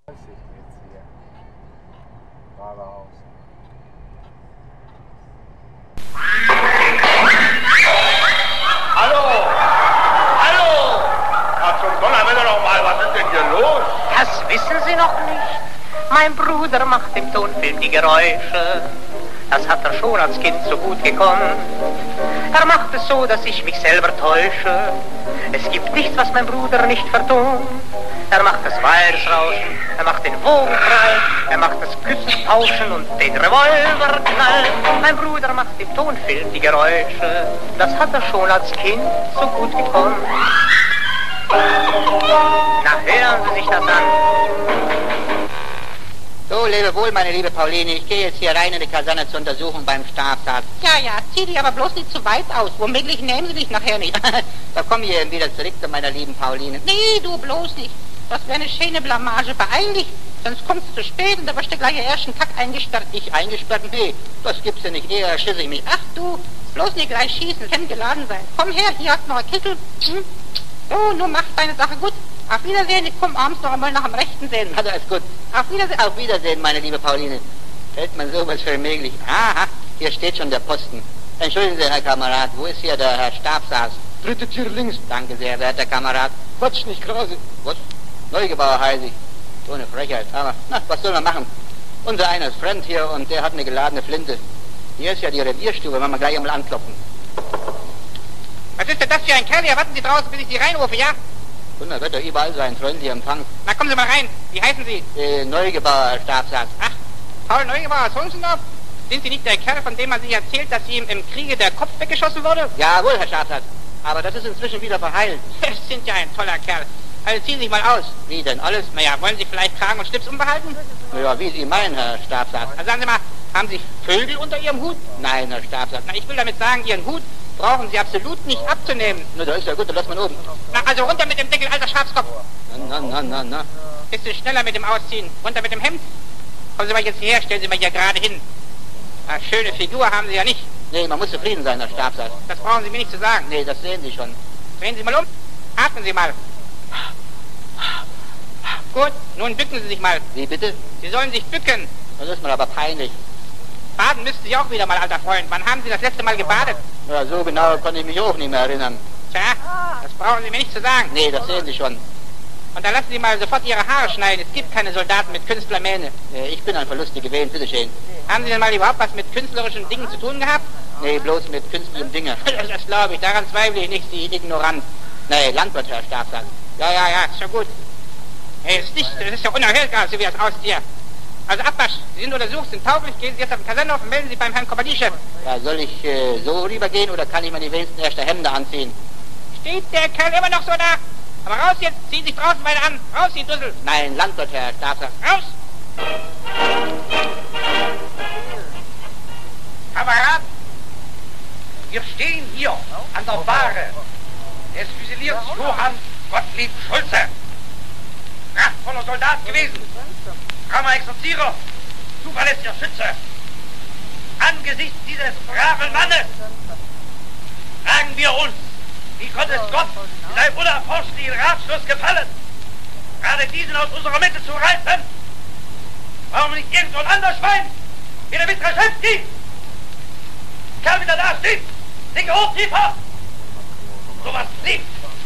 Jetzt hier. Geradeaus. Hallo! Hallo! Ach, zum Donnerwetter noch mal, was ist denn hier los? Das wissen Sie noch nicht. Mein Bruder macht im Tonfilm die Geräusche. Das hat er schon als Kind so gut gekonnt. Er macht es so, dass ich mich selber täusche. Es gibt nichts, was mein Bruder nicht vertont. Er macht das Weihrauschen, er macht den Wogenfrei, er macht das Küssenpauschen und den Revolverknall. Mein Bruder macht im Tonfilm die Geräusche. Das hat er schon als Kind so gut gekonnt. Na, hören Sie sich das an. So, lebe wohl, meine liebe Pauline. Ich gehe jetzt hier rein in die Kaserne zur Untersuchung beim Stabsarzt. Ja, zieh dich aber bloß nicht zu weit aus. Womöglich nehmen sie dich nachher nicht. Da komme ich eben wieder zurück zu meiner lieben Pauline. Nee, du bloß nicht. Das wäre eine schöne Blamage. Beeil dich, sonst kommst du zu spät und da wirst du gleich den ersten Tag eingesperrt. Ich eingesperrt? Nee, das gibt's ja nicht. Eher schisse ich mich. Ach du, bloß nicht gleich schießen, es kann geladen sein. Komm her, hier hast du noch ein Kittel. So, nur mach deine Sache gut. Auf Wiedersehen, ich komme abends noch einmal nach dem Rechten sehen. Also, alles gut. Auf Wiedersehen. Auf Wiedersehen, meine liebe Pauline. Hält man sowas für möglich? Aha, hier steht schon der Posten. Entschuldigen Sie, Herr Kamerad, wo ist hier der Herr Stabsarzt? Dritte Tür links. Danke sehr, werter Kamerad. Quatsch nicht, Krause. Was? Neugebauer heiße ich. So eine Frechheit. Aber, na, was soll man machen? Unser einer ist fremd hier und der hat eine geladene Flinte. Hier ist ja die Revierstube, wenn wir gleich einmal anklopfen. Was ist denn das für ein Kerl? Hier warten Sie draußen, bis ich Sie reinrufe, ja? Wunder, wird doch überall sein, freundlicher Empfang. Na, kommen Sie mal rein. Wie heißen Sie? Neugebauer, Herr Stabsarzt. Ach, Paul Neugebauer aus Hohensendorf? Sind Sie nicht der Kerl, von dem man sich erzählt, dass ihm im Kriege der Kopf weggeschossen wurde? Jawohl, Herr Stabsarzt. Aber das ist inzwischen wieder verheilt. Sie sind ja ein toller Kerl. Also ziehen Sie sich mal aus. Wie denn, alles? Naja, wollen Sie vielleicht Kragen und Schlips umbehalten? Ja, wie Sie meinen, Herr Stabsarzt. Also sagen Sie mal, haben Sie Vögel unter Ihrem Hut? Nein, Herr Stabsarzt. Na, ich will damit sagen, Ihren Hut brauchen Sie absolut nicht abzunehmen. Na, da ist ja gut, dann lass mal oben. Na, also runter mit dem Deckel, alter Schafskopf. Na. Bisschen schneller mit dem Ausziehen. Runter mit dem Hemd. Kommen Sie mal jetzt hierher, stellen Sie mal hier gerade hin. Eine schöne Figur haben Sie ja nicht. Nee, man muss zufrieden sein, Herr Stabsarzt. Das brauchen Sie mir nicht zu sagen. Nee, das sehen Sie schon. Drehen Sie mal um. Atmen Sie mal. Gut, nun bücken Sie sich mal. Wie bitte? Sie sollen sich bücken. Das ist mir aber peinlich. Baden müssten Sie auch wieder mal, alter Freund. Wann haben Sie das letzte Mal gebadet? Ja, so genau konnte ich mich auch nicht mehr erinnern. Tja, das brauchen Sie mir nicht zu sagen. Nee, das sehen Sie schon. Und dann lassen Sie mal sofort Ihre Haare schneiden. Es gibt keine Soldaten mit Künstlermähne. Ich bin ein Verlustig gewesen, bitteschön. Haben Sie denn mal überhaupt was mit künstlerischen Dingen zu tun gehabt? Nee, bloß mit künstlichen Dingen. Das glaube ich, daran zweifle ich nicht, Sie ignorant. Nee, Landwirt, Herr Stabsarzt. Ja, ist schon gut. Hey, das ist ja unerhört, so wie das aussieht hier. Also Abwasch, Sie sind untersucht, sind tauglich, gehen Sie jetzt auf den Kasernhof und melden Sie beim Herrn Kompaniechef. Ja, soll ich so rübergehen oder kann ich mir die wenigsten erste Hemden anziehen? Steht der Kerl immer noch so da? Aber raus jetzt, ziehen sich draußen weiter an. Raus, Sie Dussel. Nein, Landwirt, Herr Stabsarzt. Raus! Kamerad, wir stehen hier an der Bahre des Füsilierts Johann Gottlieb Schulze. Kraftvoller Soldat gewesen, frommer Exerzierer, zuverlässiger Schütze. Angesichts dieses braven Mannes fragen wir uns, wie konnte es Gott in seinem unerforschlichen Ratschluss gefallen, gerade diesen aus unserer Mitte zu reißen? Warum nicht irgend so ein anderer Schwein, wie der Witraschewski? Kerl wieder da steht, Dinge hoch, tiefer! Sowas liegt.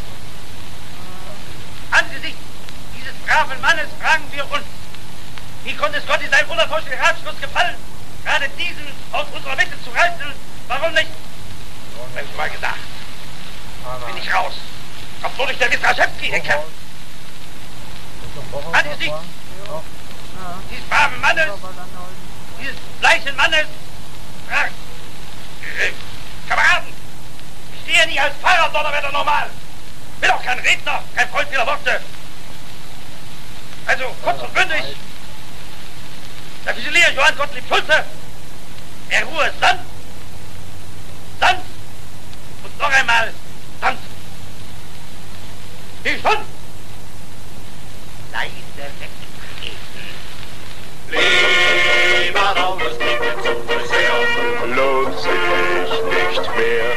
Angesichts dieses braven Mannes fragen wir uns, wie konnte es Gott in seinem unerforschlichen Ratschluss gefallen, gerade diesen aus unserer Mitte zu reißen? Warum nicht? Wenn ich mal gesagt, bin ich raus. Obwohl ich der Witraschewski denke. Angesichts dieses braven Mannes, dieses bleichen Mannes, fragt, Kameraden, ich stehe nicht als Pfarrer Donnerwetter normal. Bin auch kein Redner, kein Freund vieler Worte. Also, kurz und bündig, der Füsilier Johann Gottlieb Schulze, der Ruhe sanft und noch einmal sanft. Wie schon? Leise wegtreten. Lieber August, liegt zu sehr, lohnt sich nicht mehr.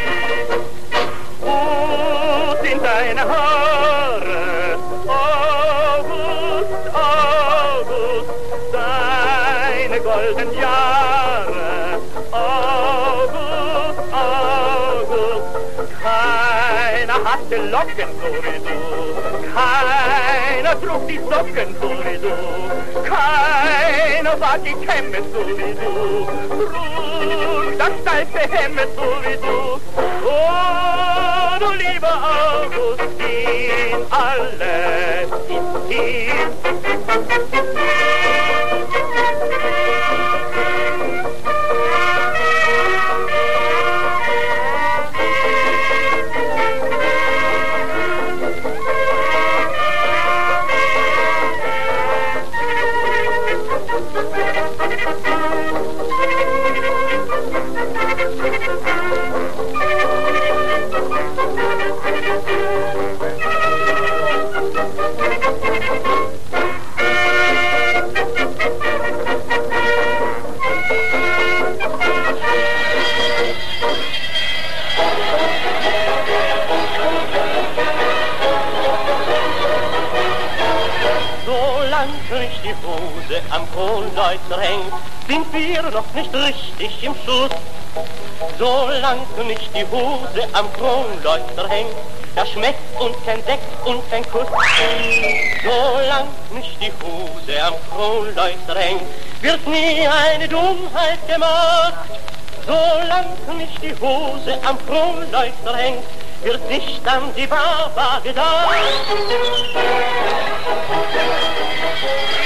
Rot sind deine Haare, August, August. goldenen Jahre. August, August, keiner hatte Locken so wie du, keiner trug die Socken so wie du, keiner war gekämmet so wie du, trug das steife Hemd so wie du. Oh, du lieber Augustin, alles ist hin. Nicht die Hose am Kronleuchter hängt, sind wir noch nicht richtig im Schuss. Solange nicht die Hose am Kronleuchter hängt, da schmeckt uns kein Sekt und kein Kuss. Solange nicht die Hose am Kronleuchter hängt, wird nie eine Dummheit gemacht. Solange nicht die Hose am Kronleuchter hängt, wird nicht an die Baba gedacht.